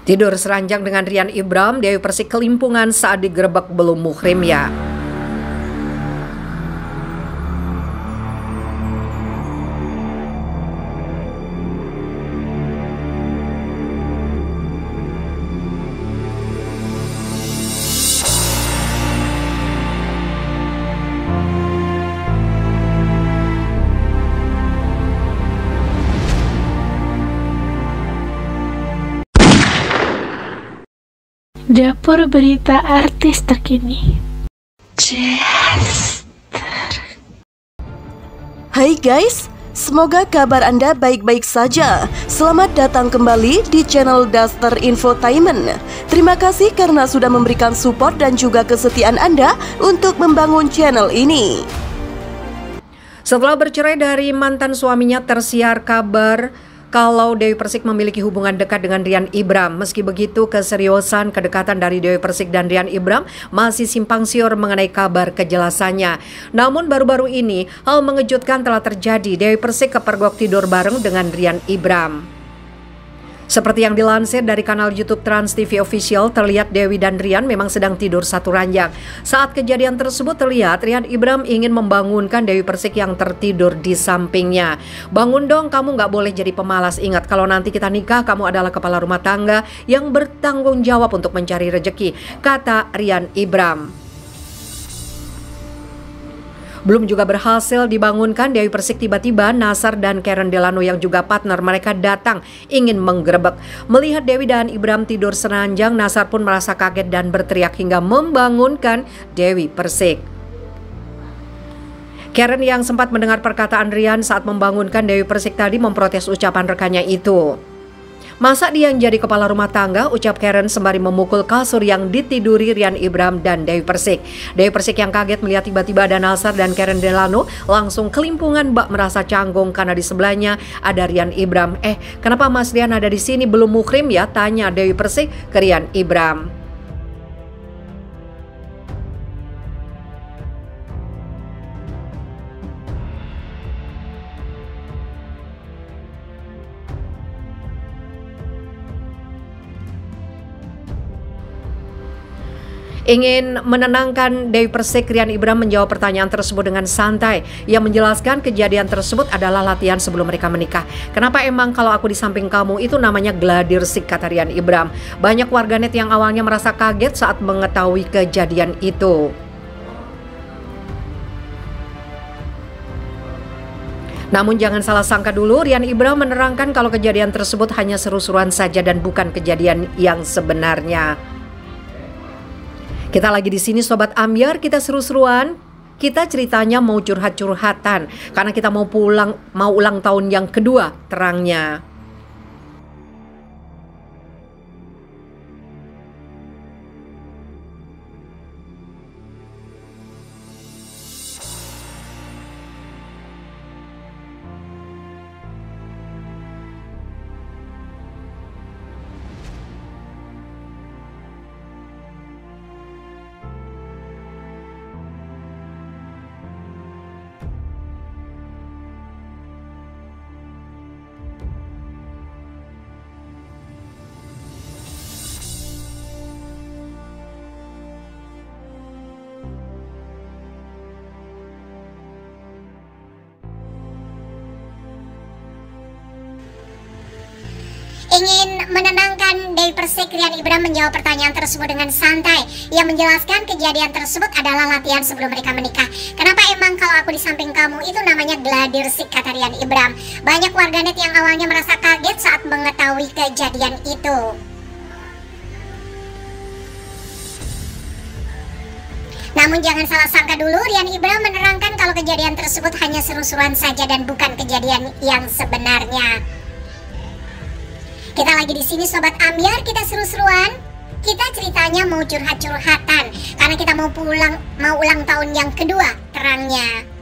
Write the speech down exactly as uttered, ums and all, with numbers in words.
Tidur seranjang dengan Rian Ibram, Dewi Persik kelimpungan saat digerebek belum muhrim ya. Dapur berita artis terkini. Chester. Hai guys, semoga kabar Anda baik-baik saja. Selamat datang kembali di channel Duster Infotainment. Terima kasih karena sudah memberikan support dan juga kesetiaan Anda untuk membangun channel ini. Setelah bercerai dari mantan suaminya, tersiar kabar kalau Dewi Persik memiliki hubungan dekat dengan Rian Ibram. Meski begitu, keseriusan kedekatan dari Dewi Persik dan Rian Ibram masih simpang siur mengenai kabar kejelasannya. Namun baru-baru ini, hal mengejutkan telah terjadi. Dewi Persik kepergok tidur bareng dengan Rian Ibram. Seperti yang dilansir dari kanal YouTube Trans T V Official, terlihat Dewi dan Rian memang sedang tidur satu ranjang. Saat kejadian tersebut terlihat Rian Ibram ingin membangunkan Dewi Persik yang tertidur di sampingnya. "Bangun dong, kamu nggak boleh jadi pemalas. Ingat kalau nanti kita nikah, kamu adalah kepala rumah tangga yang bertanggung jawab untuk mencari rezeki," kata Rian Ibram. Belum juga berhasil dibangunkan, Dewi Persik tiba-tiba Nasar dan Karen Delano yang juga partner mereka datang ingin menggerebek. Melihat Dewi dan Ibram tidur seranjang, Nasar pun merasa kaget dan berteriak hingga membangunkan Dewi Persik. Karen yang sempat mendengar perkataan Rian saat membangunkan Dewi Persik tadi memprotes ucapan rekannya itu. "Masa dia yang jadi kepala rumah tangga?" ucap Karen sembari memukul kasur yang ditiduri Rian Ibram dan Dewi Persik. Dewi Persik yang kaget melihat tiba-tiba ada Nasar dan Karen Delano langsung kelimpungan bak merasa canggung karena di sebelahnya ada Rian Ibram. "Eh, kenapa Mas Rian ada di sini, belum muhrim ya?" tanya Dewi Persik ke Rian Ibram. Ingin menenangkan Dewi Persik, Rian Ibram menjawab pertanyaan tersebut dengan santai. Ia menjelaskan kejadian tersebut adalah latihan sebelum mereka menikah. "Kenapa emang kalau aku di samping kamu?" Itu namanya gladiresik, kata Rian Ibram. Banyak warganet yang awalnya merasa kaget saat mengetahui kejadian itu. Namun jangan salah sangka dulu, Rian Ibram menerangkan kalau kejadian tersebut hanya seru-seruan saja dan bukan kejadian yang sebenarnya. Kita lagi di sini Sobat Ambyar, kita seru-seruan. Kita ceritanya mau curhat-curhatan karena kita mau pulang, mau ulang tahun yang kedua, terangnya. Ingin menenangkan Dewi Persik, Rian Ibram menjawab pertanyaan tersebut dengan santai. Ia menjelaskan kejadian tersebut adalah latihan sebelum mereka menikah. "Kenapa emang kalau aku di samping kamu?" Itu namanya gladiresik, kata Rian Ibram. Banyak warganet yang awalnya merasa kaget saat mengetahui kejadian itu. Namun jangan salah sangka dulu, Rian Ibram menerangkan kalau kejadian tersebut hanya seru-seruan saja dan bukan kejadian yang sebenarnya. Kita lagi di sini Sobat Ambyar, kita seru-seruan. Kita ceritanya mau curhat-curhatan karena kita mau pulang, mau ulang tahun yang kedua, terangnya.